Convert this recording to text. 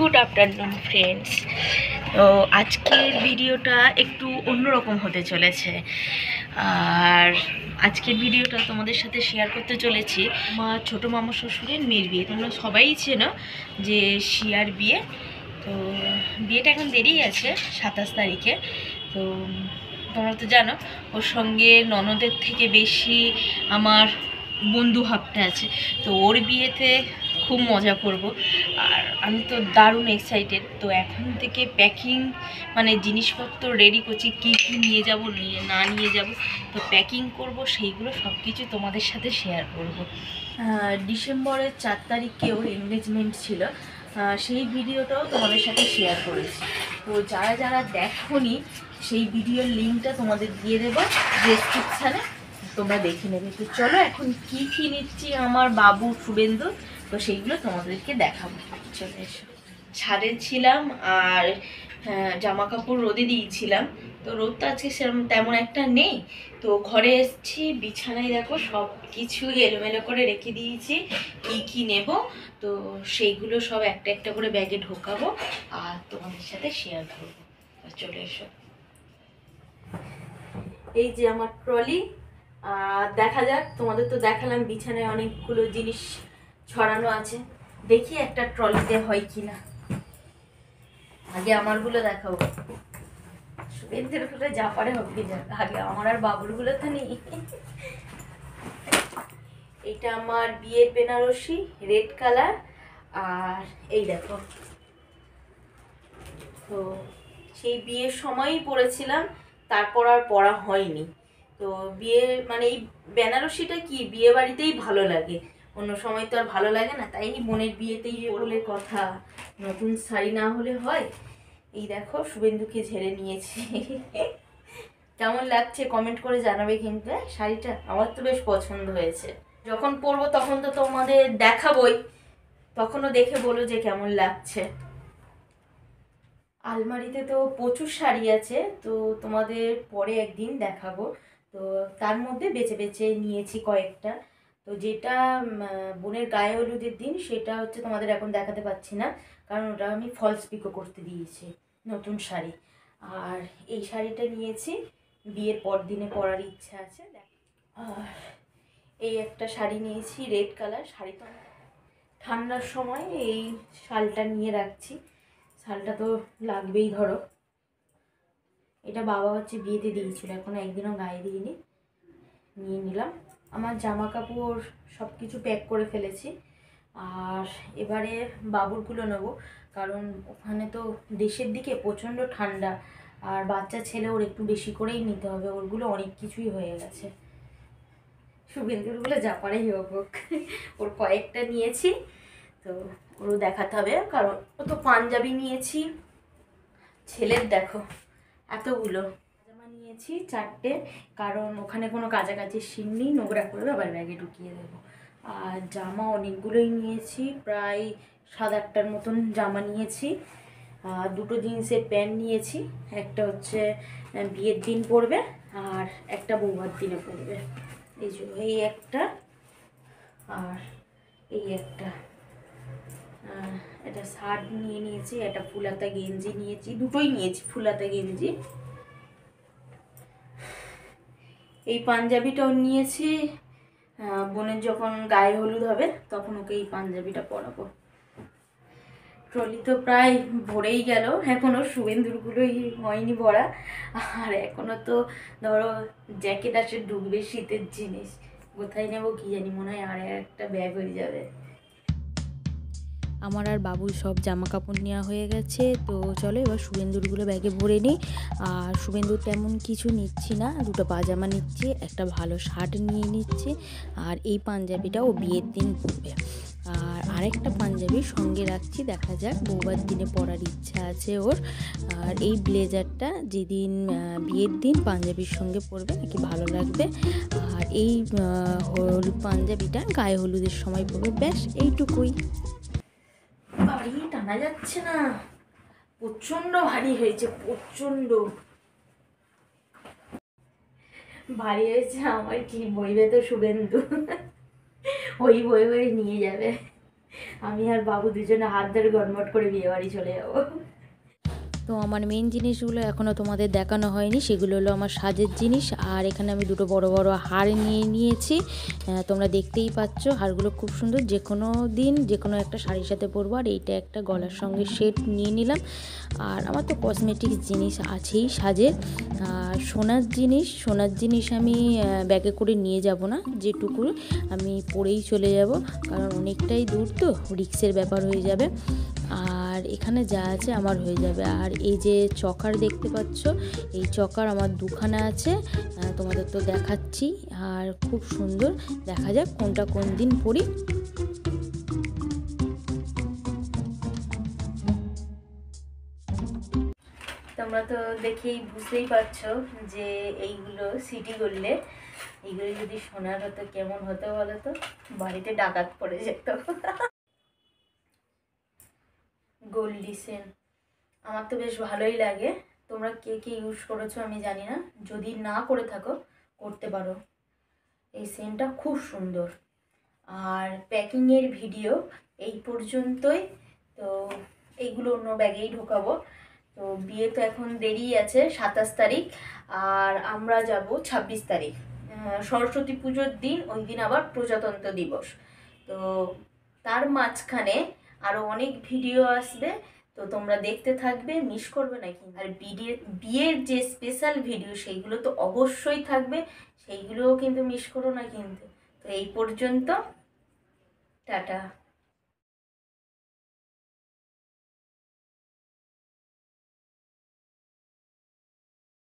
Good afternoon friends. তো আজকের ভিডিওটা একটু অন্যরকম হতে চলেছে। আর আজকের ভিডিওটা তোমাদের সাথে শেয়ার করতে চলেছি আমার ছোটো মামা শ্বশুরের মেয়ের বিয়ে। তোমরা সবাই চেনো যে শিয়ার বিয়ে। তো বিয়েটা এখন দেরি আছে 27 তারিখে। তো তোমরা তো জানো ওর সঙ্গে ননদের থেকে বেশি আমার বন্ধু ভাবতে আছে। তো ওর বিয়েতে খুব মজা করব। আর আমি তো দারুণ এক্সাইটেড। তো এখন থেকে প্যাকিং মানে জিনিসপত্র রেডি করছি, কী কী নিয়ে যাব না নিয়ে যাব। তো প্যাকিং করব, সেইগুলো সব কিছু তোমাদের সাথে শেয়ার করব। ডিসেম্বরের 4 তারিখে ওর এনগেজমেন্ট ছিল, সেই ভিডিওটাও তোমাদের সাথে শেয়ার করেছি। তো যারা যারা দেখোনি সেই ভিডিওর লিঙ্কটা তোমাদের দিয়ে দেবো ডেসক্রিপশানে, তোমরা দেখে নেবে। তো চলো এখন কী কী নিচ্ছি আমার বাবু শুভেন্দু, তো সেইগুলো তোমাদেরকে দেখাবো। চলে এসো। ছাদে ছিলাম আর জামা কাপড় রোদে দিয়েছিলাম। তো রোদটা আজকে সেরকম তেমন একটা নেই। তো ঘরে এসেছি, বিছানায় দেখো সব কিছু এলোমেলো করে রেখে দিয়েছি কী কী নেব। তো সেইগুলো সব একটা একটা করে ব্যাগে ঢোকাবো আর তোমাদের সাথে শেয়ার করবো। চলে এসো। এই যে আমার ট্রলি, দেখা যাক, তোমাদের তো দেখালাম বিছানায় অনেকগুলো জিনিস ছড়ানো আছে, দেখি একটা ট্রলিতে হয় কিনা। আগে আমারগুলো দেখাবো, সুবেন্দ্রের গুলো যা পারে হবে যাক, আগে আমার আর বাবুরগুলো তো নেই। এটা আমার বিয়ের বেনারসি রেড কালার, আর এই দেখো, তো সেই বিয়ের সময়ই পরেছিলাম, তারপর আর পরা হয়নি। তো বিয়ে মানে এই বেনারসিটা কি বিয়ে বাড়িতেই ভালো লাগে, অন্য সময় তো আর ভালো লাগে না। তাই বোনের বিয়েতেই বলে কথা, নতুন শাড়ি না হলে হয়। এই দেখো শুভেন্দুকে ঝেড়ে নিয়েছি। কেমন লাগছে কমেন্ট করে জানাবে কিন্তু। শাড়িটা আমার তো বেশ পছন্দ হয়েছে। যখন পরবো তখন তো তোমাদের দেখাবই, তখনও দেখে বলো যে কেমন লাগছে। আলমারিতে তো প্রচুর শাড়ি আছে, তো তোমাদের পরে একদিন দেখাবো। তো তার মধ্যে বেছে বেছে নিয়েছি কয়েকটা। তো যেটা বোনের গায়ে হলুদের দিন সেটা হচ্ছে তোমাদের এখন দেখাতে পাচ্ছি না, কারণ ওটা আমি ফলস পিকো করতে দিয়েছি, নতুন শাড়ি। আর এই শাড়িটা নিয়েছি বিয়ের পর দিনে পরার ইচ্ছা আছে। আর এই একটা শাড়ি নিয়েছি রেড কালার। শাড়ি তো ঠান্ডার সময় এই শালটা নিয়ে রাখছি, শালটা তো লাগবেই ধরো। এটা বাবা হচ্ছে বিয়েতে দিয়েছিল, এখন একদিনও গায়ে দিইনি, নিয়ে নিলাম। আমার জামা কাপড় সব কিছু প্যাক করে ফেলেছি। আর এবারে বাবুরগুলো নেবো, কারণ ওখানে তো দেশের দিকে প্রচণ্ড ঠান্ডা, আর বাচ্চা ছেলে ওর একটু বেশি করেই নিতে হবে, ওরগুলো অনেক কিছুই হয়ে গেছে। শুভেন্দুরগুলো যা পারেই হোক, ওর কয়েকটা নিয়েছি, তো ওরও দেখাতে হবে। কারণ ও তো পাঞ্জাবি নিয়েছি, ছেলের দেখো এতগুলো জামা নিয়েছি 4টে, কারণ ওখানে কোনো কাছাকাছি সিন নেই, নোংরা করে আবার ব্যাগে ঢুকিয়ে দেবো। আর জামা অনেকগুলোই নিয়েছি, প্রায় 7-8টার মতন জামা নিয়েছি। দুটো জিন্সের প্যান্ট নিয়েছি, একটা হচ্ছে বিয়ের দিন পরবে আর একটা বৌভাত দিনে পরবে। এই জন্য এই একটা আর এই একটা, এটা শার্ট নিয়ে নিয়েছি, একটা ফুলাতা গেঞ্জি নিয়েছি, দুটোই নিয়েছি ফুলাতা গেঞ্জি। এই পাঞ্জাবিটাও নিয়েছি, বোনের যখন গায়ে হলুদ হবে তখন ওকে এই পাঞ্জাবিটা পরাবো। ট্রলি তো প্রায় ভরেই গেল, এখনও শুভেন্দুরগুলোই হয়নি ভরা। আর এখনও তো ধরো জ্যাকেট আছে, ঢুকবে শীতের জিনিস, কোথায় নেবো কি জানি, মনে হয় আর একটা ব্যাগ হয়ে যাবে। আমার আর বাবুর সব জামা কাপড় নেওয়া হয়ে গেছে। তো চলো এবার শুভেন্দুরগুলো ব্যাগে ভরে নিই। আর শুভেন্দুর তেমন কিছু নিচ্ছি না, দুটো পাজামা নিচ্ছি, একটা ভালো শার্ট নিয়ে নিচ্ছি, আর এই পাঞ্জাবিটা ও বিয়ের দিন পরবে। আর আরেকটা পাঞ্জাবি সঙ্গে রাখছি, দেখা যাক বৌভাত দিনে পরার ইচ্ছা আছে ওর। আর এই ব্লেজারটা যেদিন বিয়ের দিন পাঞ্জাবির সঙ্গে পরবে নাকি ভালো লাগবে। আর এই হলুদ পাঞ্জাবিটা গায়ে হলুদের সময় পরবে, ব্যাস এইটুকুই। বাড়ি টানা যাচ্ছে না, প্রচন্ড ভারী হয়েছে, প্রচন্ড ভারী হয়েছে। আমার কি বইবে তো শুভেন্দু, ওই বই বই নিয়ে যাবে। আমি আর বাবু দুজনে হাত ধরে গটমট করে বিয়ে বাড়ি চলে যাবো। তো আমার মেন জিনিসগুলো এখনও তোমাদের দেখানো হয়নি, সেগুলো হলো আমার সাজের জিনিস। আর এখানে আমি দুটো বড় বড় হার নিয়ে নিয়েছি, তোমরা দেখতেই পাচ্ছ। হারগুলো খুব সুন্দর, যে কোনো দিন যে কোনো একটা শাড়ির সাথে পরবো। আর এইটা একটা গলার সঙ্গে সেট নিয়ে নিলাম। আর আমার তো কসমেটিক্স জিনিস আছেই সাজের। আর সোনার জিনিস আমি ব্যাগে করে নিয়ে যাব না, যেটুকু আমি পরেই চলে যাব, কারণ অনেকটাই দূর তো রিক্সের ব্যাপার হয়ে যাবে। আর এখানে যা আছে আমার হয়ে যাবে। আর এই যে চকার দেখতে পাচ্ছ, এই চকার আমার দুখানা আছে, তোমাদের তো দেখাচ্ছি। আর খুব সুন্দর, দেখা যাক কোনটা কোন দিন পরি। তোমরা তো দেখেই বুঝতেই পারছো যে এইগুলো সিটি করলে, এইগুলো যদি সোনার হতো কেমন হতো বলো তো, বাড়িতে ডাকাত পড়ে যেত। গোল্ডি সেন আমার তো বেশ ভালোই লাগে। তোমরা কে কে ইউজ করেছো আমি জানি না, যদি না করে থাকো করতে পারো। এই সেন্টটা খুব সুন্দর। আর প্যাকিংয়ের ভিডিও এই পর্যন্তই। তো এইগুলো অন্য ব্যাগেই ঢোকাবো। তো বিয়ে তো এখন দেরি আছে, 27 তারিখ, আর আমরা যাব 26 তারিখ, সরস্বতী পুজোর দিন। ওই দিন আবার প্রজাতন্ত্র দিবস। তো তার মাঝখানে আরও অনেক ভিডিও আসবে, তো তোমরা দেখতে থাকবে, মিস করবে না কিন্তু। আর বিয়ের যে স্পেশাল ভিডিও সেইগুলো তো অবশ্যই থাকবে, সেইগুলোও কিন্তু মিস করো না কিন্তু। তো এই পর্যন্ত, টাটা।